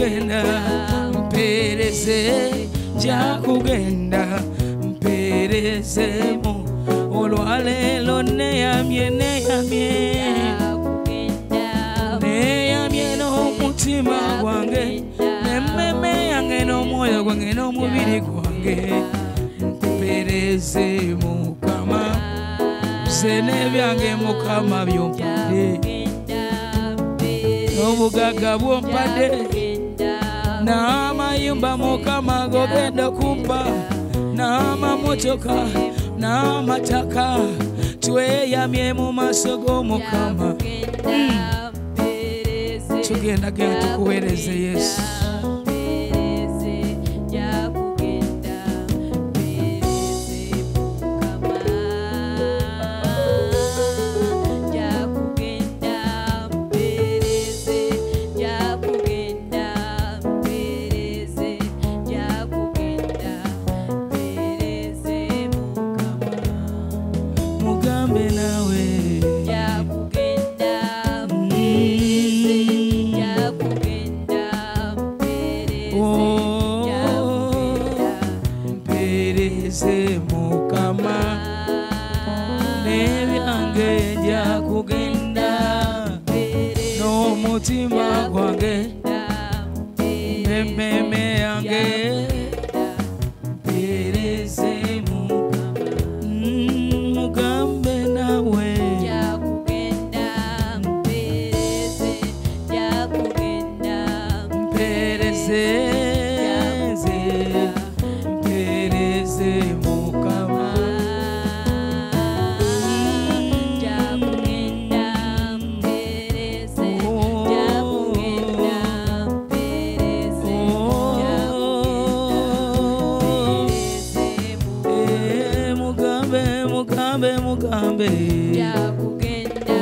kugenda mpereze nja kugenda mperezemu olwaleero neyamye n'omutima gwange n'emmeme yange n'omwoyo gwange n'omubiri gwange mpereze Mukama nze n'ebyange Mukama byompadde n'obugagga bwompadde n'amayumba Mukama gogenda kumpa n'amamotoka n'amataka tweyamye mu maaso g'Omukama tugenda genda tukuweereze Yesu. N'omutima gwange n'emmeme yange mpereze Mukama mugambe nawe mpereze Mukama mugambe yakugenda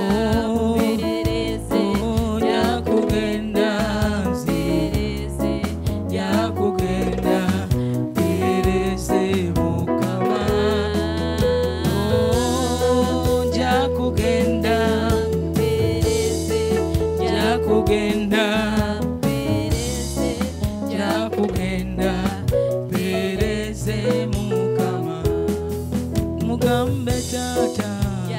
mpereze Mukama yakugenda mpereze Mukama mugambe tata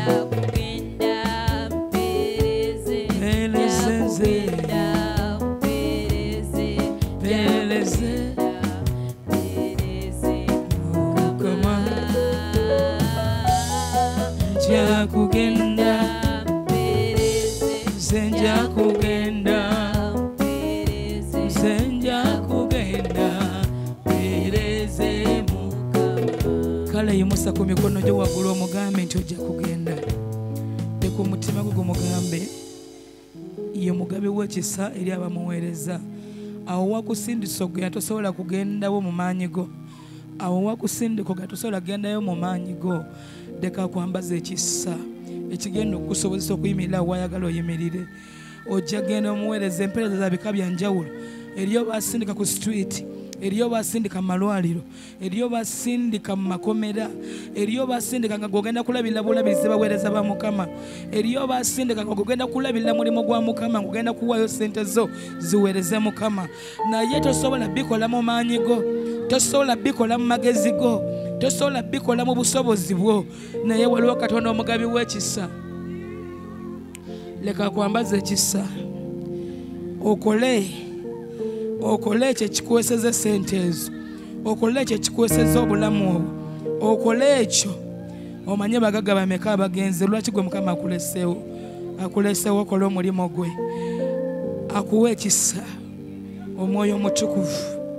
kugenda senja kugenda pereze Mukama kale yimusa ku mikono gyo waggulu omugambe nti ojja kugenda leka omutima gwo mugambe ye mugabe w'ekisa eri abamuweereza awo wakusindisa ogenda tosobola kugendawo mu maanyi go awo wakusindika ogenda tosobola kugendayo mu maanyi go leka kwambaza ekisa ekigenda okukusobozesa okuyimirira awayagala oyimirire ojja genda omuweereza empeereza za bika bya njawulo eriyo basindika ku street eriyo basindika mu malwaliro eriyo basindika mu makomera eriyo basindika nga gogenda kulabirira bulabirizi baweereza ba Mukama eriyo basindika nga gogenda kulabirira mulimu gwa Mukama ngogenda kuwaayo sente zo ziweereze Mukama naye tosobola bikola mu maanyi go tosobola bikola mu magezi go tosobola bikola mu busobozi bwo naye waliwo Katonda omugabi w'ekisa leka kwambaza ekisa okole ekyo ekikuweeseza sente ezo okole ekyo ekikuweeseza obulamu obwo okole ekyo omanye bagagga bameka abagenzi lwaki gwe Mukama akuleseewo okola omulimu gwe akuwa ekisa omwoyo omutukuvu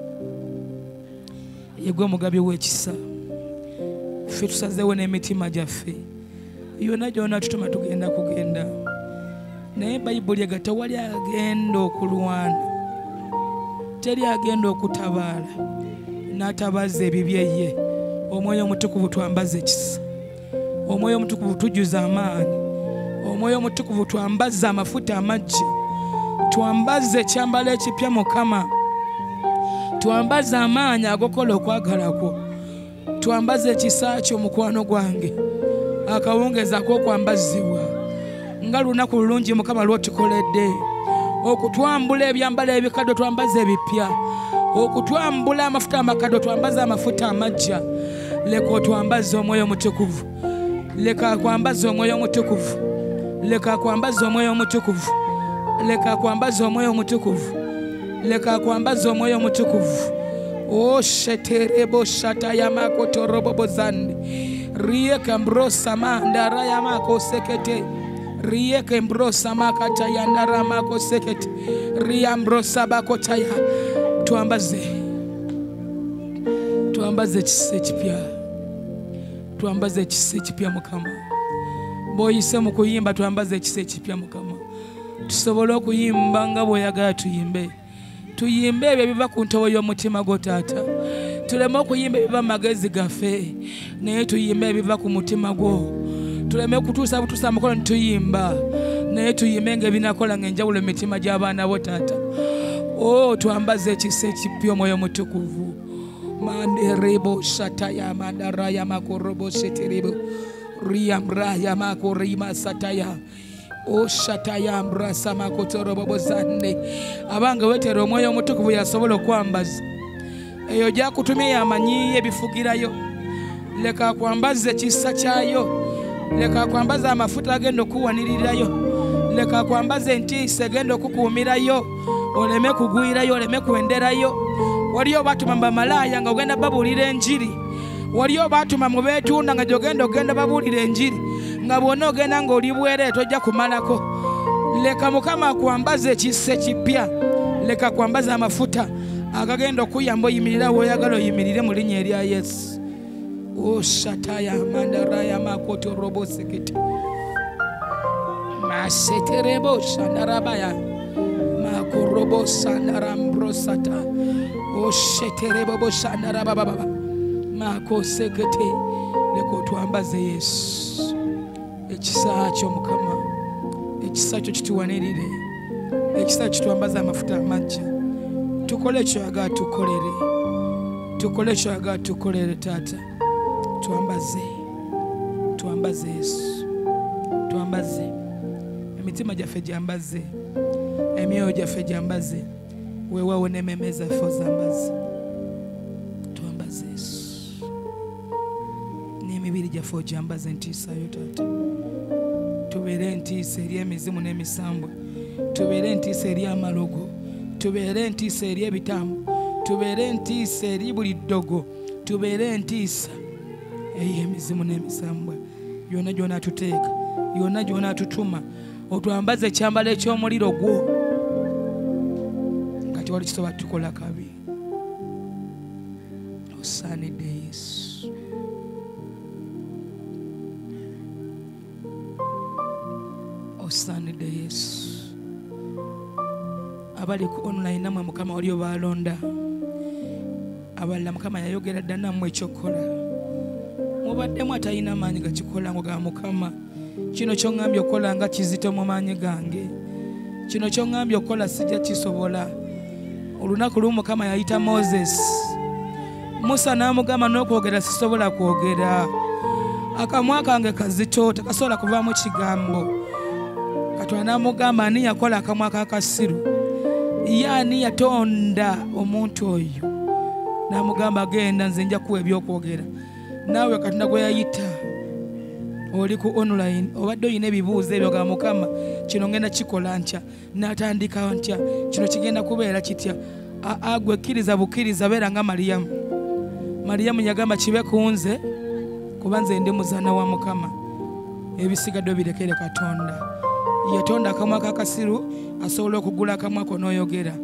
yegwe omugabi w'ekisa ffe tusazeewo n'emitima gyaffe yonna gyonna tutuma tugenda kugenda naye Bayibuli ega tewali agenda okulwana teri agenda okutabaala n'atabaza ebibyeye omwoyo omutukuvu twambaze ekisa omwoyo omutukuvu tujjuza amaanyi omwoyo omutukuvu twambaze amafuta amaggi twambaze ekyambalo ekipya Mukama twambaze amaanyi agokola okwagala kwo twambaze ekisa kyo mukwano gwange akawungeeza k'okwambazibwa nga lunaku lulungi Mukama lw'otukoledde okutwambula ebyambalo ebikadde twambaze ebipya, okutwambula amafuta amakadde twambaze amafuta amajja. Leka otwambaze omwoyo omutukuvu, leka akwambaze omwoyo omutukuvu, leka akwambaze omwoyo omutukuvu, leka akwambaze omwoyo omutukuvu, leka akwambaze omwoyo omutukuvu. O sheterebo shataya makotorobo zandi rieka mbrosa mandara ya mako sekete rieka mbrosa makata ya ndara mako sekete ria mbrosa bakotaya. Tuambaze ekisa ekipya, tuambaze ekisa ekipya Mukama. Bw'oyise mu kuyimba tuambaze ekisa ekipya Mukama, tusobole okuyimba nga bw'oyagala tuyimbe. Tuyimbe ebyo biva ku ntobo y'omutima gwo Taata. Tuleme okuyimba ebiva mu magezi gaffe, naye tuyimbe ebiva ku mutima gwo. Tuleme kutuusa butuusa mukono nituyimba, naye tuyimbe ng'ebinakola ng'enjawulo emitima gy'abaana bo Taata. Tuambaze ekisa ekipya omwoyo mutukuvu. Manderebo shataya mandaraya makorobo sheterebo riamraya makorima sataya. Shataya mbrasa makotorobo bozande. Abange wetero omwoyo omutukuvu yasobola okwambaza eyo gyakutumye yamanyi ebifugirayo. Leka akwambaze ekisa kyayo, leka akwambaze amafuta agenda okuwanirirayo, leka akwambaze entiisa egenda okukuumirayo, oleme kugwirayo, oleme kwenderayo. Waliyo batuma bamalaya nga ogenda babuulira enjiri, waliyo batuma mu beetunda nga ogenda babuulira enjiri, nga bwonna ogenda ng'oli bwere tojja kumalako. Leka Mukama akwambaze ekisa ekipya, leka akwambaze amafuta agagenda okuyamba oyimirira w'oyagala oyimirire mu linnya erya Yesu. Shataya mandaraya makoto robo sekete maseterebo shandarabaya makorobo sandarambrosata. Sheterebo boshandarababa mako sekete. Leka otwambaze Yesu ekisa kyo Mukama, ekisa kyo kituwanirire, ekisa kitwambaze amafuta amajja. Tukole ekyoyagala tukolere, tukole ekyoyagala tukolere Taata. Tuambaze Yesu, tuambaze emitima gyaffe gyambaze, emyoyo gyaffe gyambaze, weewaawo n'emmeeme zaffe ozambaze. Tuambaze Yesu n'emibiri gyaffe ogyambaze entiisa yo Taata. Tubeere entiisa eri emizimu n'emisambwa, tubeere entiisa eri amalogo, tubeere entiisa eri ebitambo, tubeere entiisa eri buli ddogo, tubeere entiisa emizimu n'emisambwa. Yonna gyona tuteeka, yonna gyona tutuma, otwambaze ekyambalo eky'omuliro gwo nga tewali kisobola tukola kabi. Osaanidde Yesu. Osaanidde Yesu. Abali ku online namwe Mukama waliyo balonda, abalala Mukama yayogera dda nammwe ekyokukola. Mubaddemu atalina maanyi gakikola ngo ga Mukama, kino ky'oŋŋambye okukola nga kizito mu maanyi gange, kino ky'oŋŋambye okukola sijja kisobola. Olunaku lumu Mukama yayita Moses, Musa n'amugamba n'okwogera sisobola kwogera, akamwa kange kazito takasobola kuvaamu kigambo. Katonda n'amugamba ani yakola akamwa kakasiru, ye ani yatonda omuntu oyo? N'amugamba genda nze nja kuwa ebyokwogera. Naawe Katonda gwe yayita oli ku online obadde olina ebibuuzo ebyo ga Mukama, kino ngenda kikola ntya, n'atandika ntya, kino kigenda kubeera kitya? Gwe kkiriza bukkiriza, beera nga Mariyamu. Mariyamu yagamba kibe ku nze kuba nze ndi muzaana wa Mukama, ebisigadde birekere Katonda. Yatonda akamwa kakasiru asobola okugula akamwa ko n'oyogera.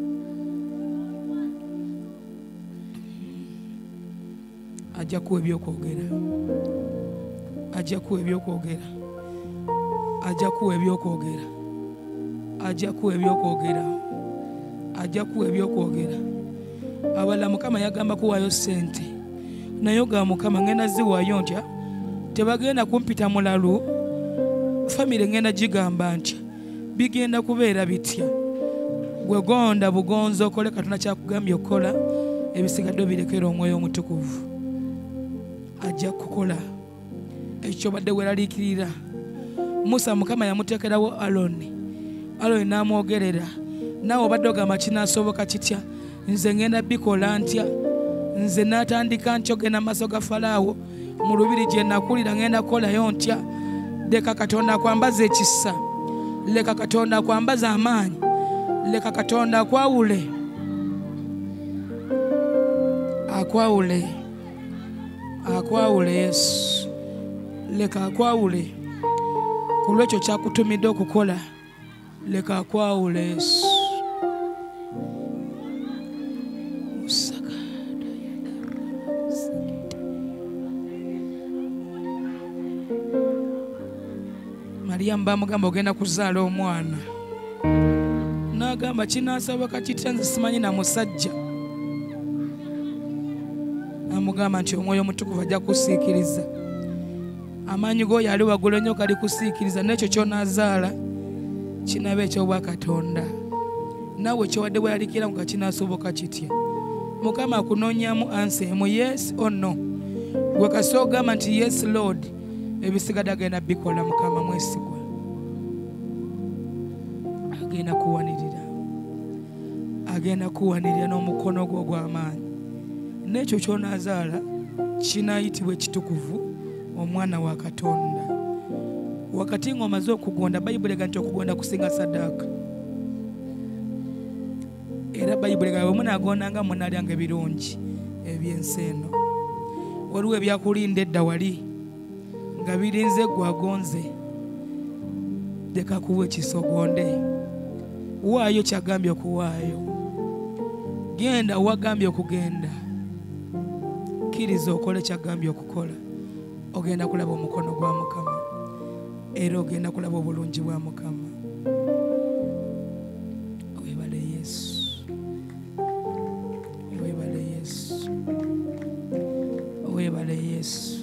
Ajja kuwa ebyokwogera, ajja kuwa ebyokwogera, ajja kuwa ebyokwogera, ajja kuwa ebyokwogera, ajja kuwa ebyokwogera. Abalala Mukama yagamba kuwaayo ssente, naye ga Mukama ngenda ziwaayo ntya? Tebagenda kumpita mulalu, famire ngenda gigamba ntya? Bigenda kubeera bitya? Gwe gonda bugonzo okole Katonda kyakugambye okukola, ebisigadde birekera omwoyo omutukuvu. Ajja kukola ekyo badde weraliikirira. Musa Mukama yamuteekerawo Aloni, Aloni n'amwogerera naawe obadde ogamba kinaasoboka kitya, nze ngenda bikola ntya, nze natandika ntya ogenda maaso ga Falaawo, mu lubiri gye nakulira ngenda kukolayo ntya. Leka Katonda akwambaza ekisa, leka Katonda akwambaza amaanyi, leka Katonda akwawule, akwawule Yesu, leka akwawule ku lwekyo kyakutumidde okukola, leka akwawule Yesu. Mariyamu bamugamba ogenda kuzaala omwana, n'agamba kinaasoboka kitya, nze simanyi na musajja. Amugamba nti Omwoyo Omutukuvu ajja kusiikiriza, amaanyi g'oyo ali waggulu ennyo gali kusiikiriza, n'ekyo ky'onaazaala kinaaba eky'obwa Katonda. Naawe kyowadde bweralikira nga kinaasoboka kitya. Mukama akunoonyaamu ansa emu, yes or no. Gwe kasi ogamba nti yes Lord, ebisigadde agenda bikola. Mukama mwesigwa, agenda kuwanirira n'omukono gwo ogw'amaanyi. N'ekyo ky'onaazaala kinaayitibwa ekitukuvu, omwana wa Katonda. Wakati ng'omaze okugonda, Bayibuli ega nti okugonda kusinga ssaddaaka. Era Bayibuli ega bwe munaagondanga munaalyanga ebirungi eby'ensi eno. Waliwo ebyakulinda edda wali nga birinze gwagonze, leka kuwa ekisa ogonde. Waayo kyagambye okuwaayo, genda wagambye okugenda, kkiriza okole kyagambye okukola. Ogenda kulaba omukono gwa Mukama era ogenda kulaba obulungi bwa Mukama. Weebale Yesu, weebale Yesu, weebale Yesu.